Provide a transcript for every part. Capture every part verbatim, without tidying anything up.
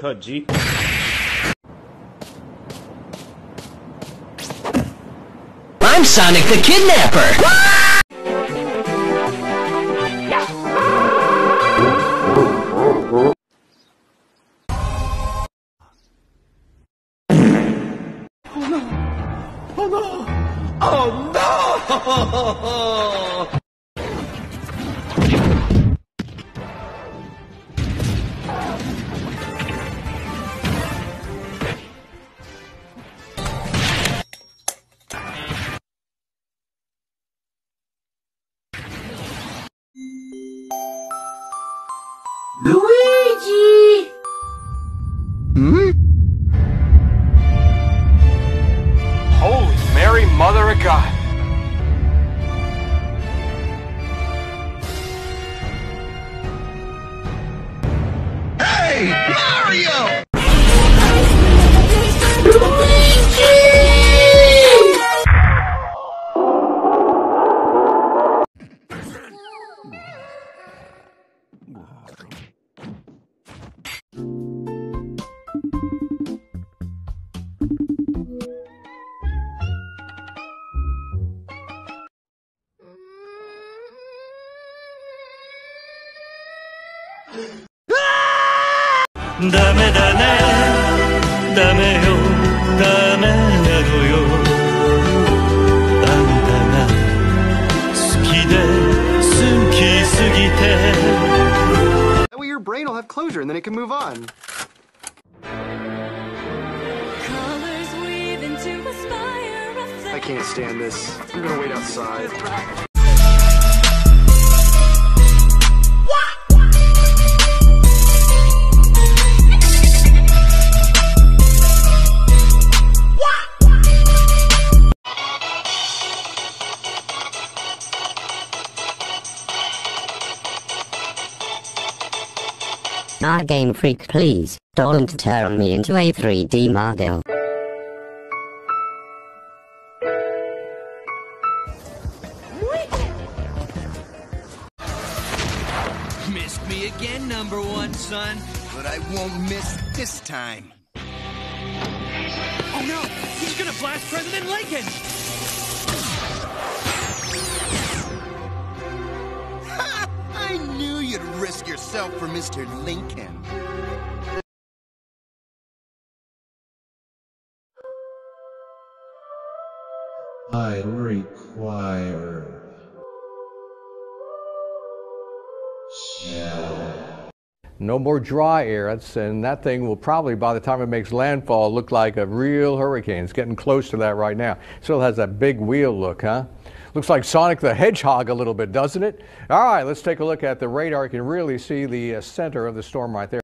cut, G. I'm Sonic the Kidnapper! Oh no! Oh no! Oh no! Luigi! Hmm? Holy Mary, Mother of God! Hey, Mario! ダメだねダメよダメなのよあんたが好きで好きすぎて That way your brain will have closure and then it can move on. I can't stand this. I'm gonna wait outside. Ah, Game Freak, please, don't turn me into a three D model. Missed me again, number one, son. But I won't miss this time. Oh no! He's gonna blast President Lincoln! I knew you'd risk yourself for Mister Lincoln. I require shell. No more dry air, that's, and that thing will probably, by the time it makes landfall, look like a real hurricane. It's getting close to that right now. Still has that big wheel look, huh? Looks like Sonic the Hedgehog a little bit, doesn't it? All right, let's take a look at the radar. You can really see the uh, center of the storm right there.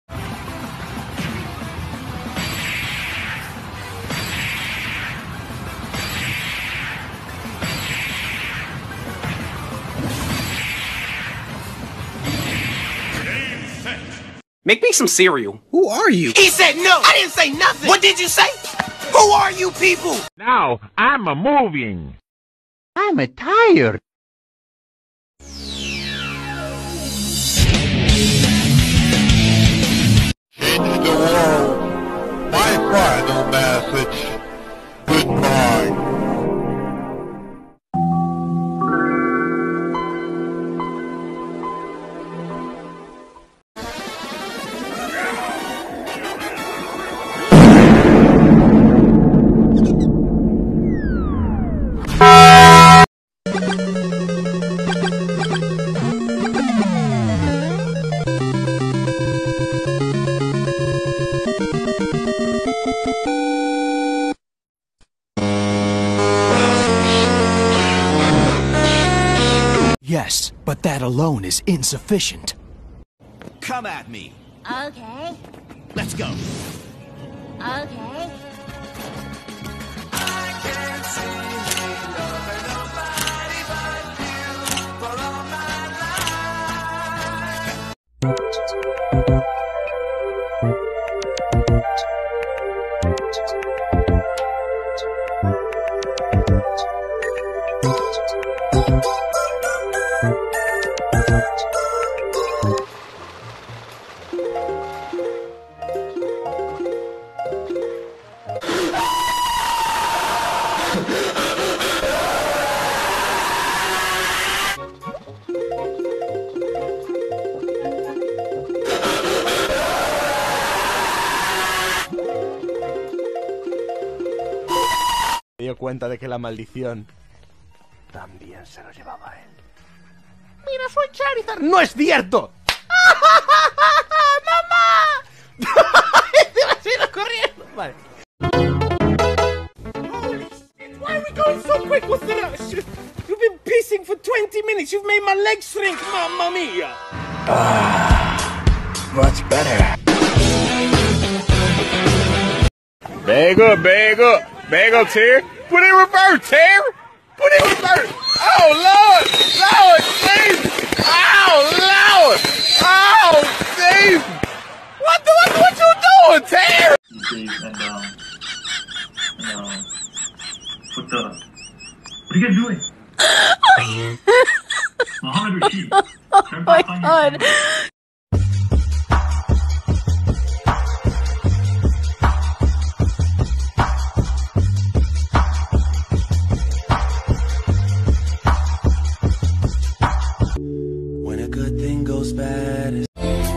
Make me some cereal. Who are you? He said no! I didn't say nothing! What did you say? Who are you people? Now, I'm a moving. I'm a tired. Change the world. My final message. Goodbye. Yes, but that alone is insufficient. Come at me. Okay. Let's go. Okay. I can't see loving nobody but you for all my life. dio cuenta de que la maldición también se lo llevaba a él. ¡Mira, soy Charizard! ¡No es cierto! ¡Mamá! ¡Te vas a ir corriendo! Vale. Holy shit, why are we going so quick? What's the rush? You've been pissing for twenty minutes. You've made my legs shrink, mamma mia. Ah, much better. Bag up, bag up, bag up, Terry. Put it in reverse, Terry. Put it in reverse. Oh, Lord. Lord, Jesus. Oh, Lord. Oh, Jesus. What the, what, what you doing, Terry? And, um, and, um, what the, what are you guys doing? Muhammad Rashid. Oh my God. When a good thing goes bad, it's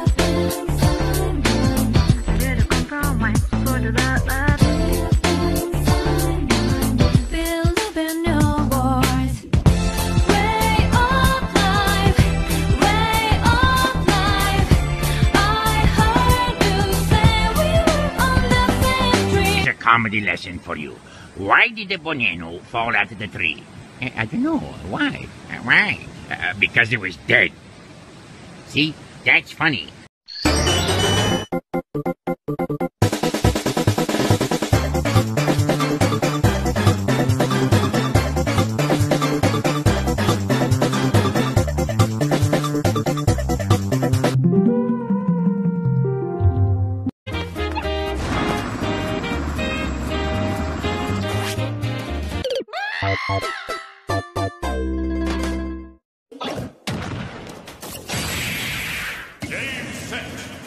comedy lesson for you. Why did the bonino fall out of the tree? I, I don't know. Why? Uh, why? Uh, because it was dead. See? That's funny. Game set.